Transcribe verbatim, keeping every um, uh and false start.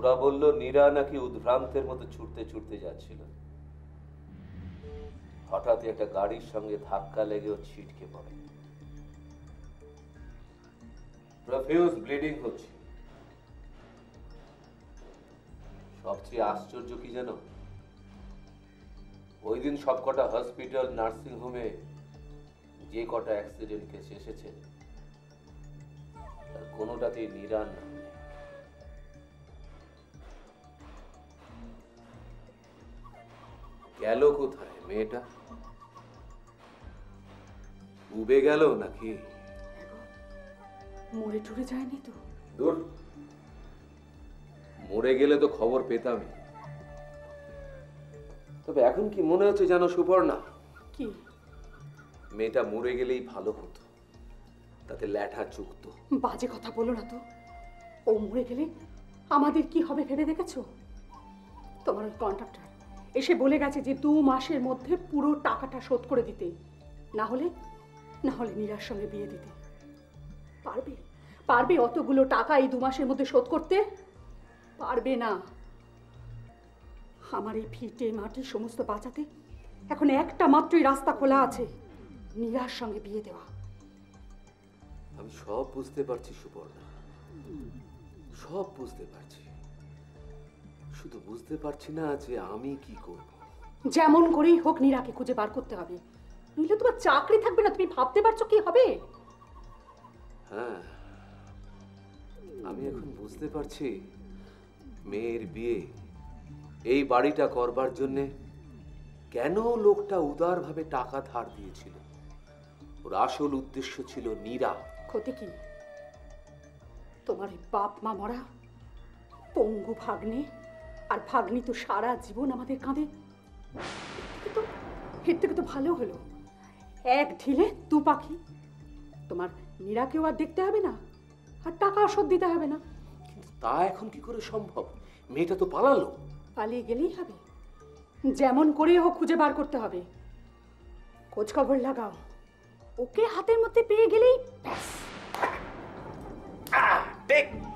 ওরা বলল নীরা নাকি উদ্ভ্রান্তের মতো ছুটতে ছুটতে যাচ্ছিল, হঠাৎই একটা গাড়ির সঙ্গে ধাক্কা লেগে ও ছিটকে পড়ে। প্রফিউজ ব্লিডিং হচ্ছে। সবচেয়ে আশ্চর্য কি জানো, ওই দিন সবকটা হসপিটাল নার্সিং হোমে যে কটা অ্যাক্সিডেন্ট কেস এসেছে তার কোনোটাতেই নীরার নাম নেই। গেল কোথায় মেয়েটা? উবে গেল নাকি? মরে টরে যায়নি তো? দূর, মরে গেলে তো খবর পেতামই। তবে এখন কি মনে হচ্ছে জানো সুপর্ণা, কি মেয়েটা মরে গেলেই ভালো হতো, তাতে ল্যাঠা চুকতো। বাজে কথা বলো না তো। ও মরে গেলে আমাদের কি হবে ভেবে দেখেছো? তোমার ওই কন্ট্রাক্টর এসে বলে গেছে যে দু মাসের মধ্যে পুরো টাকাটা শোধ করে দিতে, না হলে না হলে নীরার সঙ্গে বিয়ে দিতে। পারবে পারবে অতগুলো টাকা এই দু মাসের মধ্যে শোধ করতে? পারবে না। আমার এই ভিটে মাটি সমস্ত বাঁচাতে এখন একটা মাত্রই রাস্তা খোলা আছে, নীরার সঙ্গে বিয়ে দেওয়া। আমি সব বুঝতে পারছি সুপর্ণা, সব বুঝতে পারছি, শুধু বুঝতে পারছি না যে আমি কি করব। যেমন করেই হোক নীরাকে খুঁজে বার করতে হবে, নইলে তোমার চাকরি থাকবে না। তুমি ভাবতে পারছো কি হবে? হ্যাঁ, আমি এখন বুঝতে পারছি মেয়ের বিয়ে এই বাড়িটা করবার জন্য কেন লোকটা উদারভাবে টাকা ধার দিয়েছিল। ওর আসল উদ্দেশ্য ছিল নীরা। ক্ষতি কি? তোমার এই বাপ মা মরা, পঙ্গু ভাগ্নে, আর ভাগ্নি তো সারা জীবন আমাদের কাঁধে। এর থেকে তো ভালো হলো এক ঢিলে দু পাখি। তোমার নীরাকেও আর দেখতে হবে না, আর টাকা শোধ দিতে হবে না। কিন্তু তা এখন কি করে সম্ভব? মেয়েটা তো পালালো। পালিয়ে গেলেই হবে, যেমন করে হোক খুঁজে বার করতে হবে। খোঁজ খবর লাগাও, ওকে হাতের মধ্যে পেয়ে গেলেই ব্যাস। ঠিক